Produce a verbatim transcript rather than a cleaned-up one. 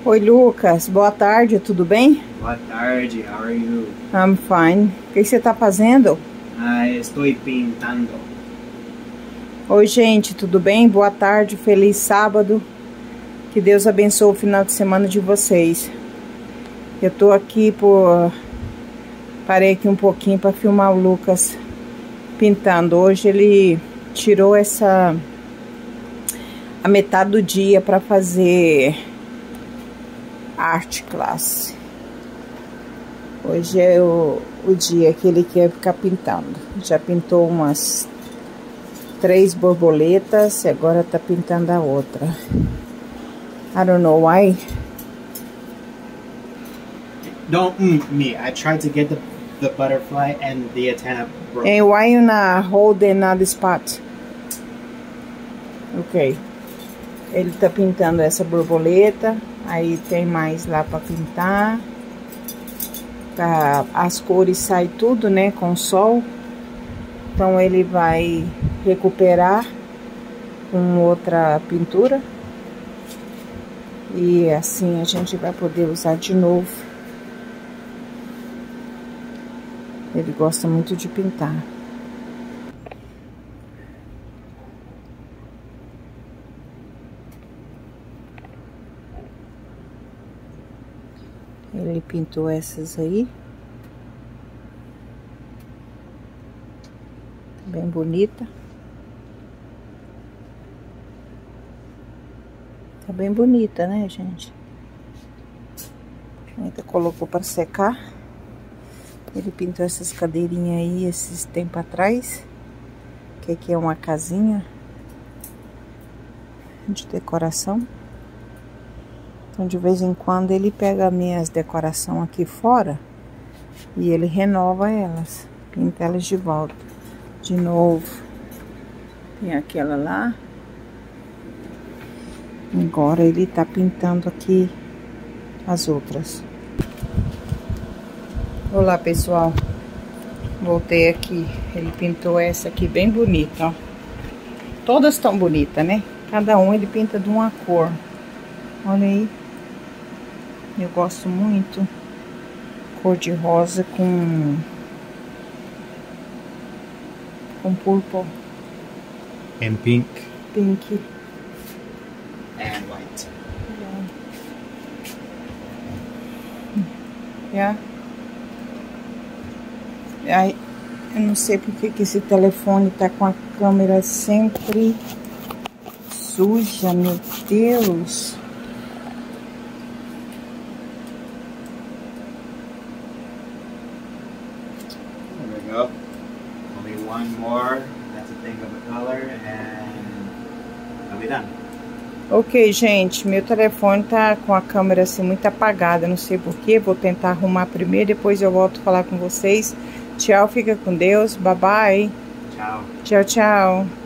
Oi, Lucas. Boa tarde, tudo bem? Boa tarde, how are you? I'm fine. O que você tá fazendo? Ah, estou pintando. Oi, gente, tudo bem? Boa tarde, feliz sábado. Que Deus abençoe o final de semana de vocês. Eu tô aqui por... Parei aqui um pouquinho para filmar o Lucas pintando. Hoje ele tirou essa... a metade do dia para fazer arte classe. Hoje é o, o dia que ele quer ficar pintando. Já pintou umas três borboletas e agora tá pintando a outra. I don't know why. Don't mm, me. I tried to get the, the butterfly and the antenna broke. And why you not holding on the spot? Ok. Ele tá pintando essa borboleta. Aí tem mais lá pra pintar. Tá, as cores saem tudo, né, com o sol. Então ele vai recuperar com outra pintura. E assim a gente vai poder usar de novo. Ele gosta muito de pintar. Ele pintou essas aí. Bem bonita. Tá bem bonita, né, gente? Ainda colocou para secar. Ele pintou essas cadeirinhas aí esses tempos atrás. Que aqui é uma casinha de decoração. Então, de vez em quando, ele pega minhas decorações aqui fora e ele renova elas, pinta elas de volta. De novo, tem aquela lá. Agora ele tá pintando aqui as outras. Olá, pessoal. Voltei aqui. Ele pintou essa aqui bem bonita, ó. Todas tão bonitas, né? Cada um ele pinta de uma cor. Olha aí. Eu gosto muito cor de rosa com com purple And pink. Pink And white. Yeah. Ai, eu não sei porque que esse telefone tá com a câmera sempre suja, meu Deus. There we go. Only one more. That's a thing of a color and I'll be done. Ok, gente, meu telefone tá com a câmera assim muito apagada, não sei porquê. Vou tentar arrumar primeiro, depois eu volto a falar com vocês. Tchau, fica com Deus, bye bye. Tchau. Tchau, tchau.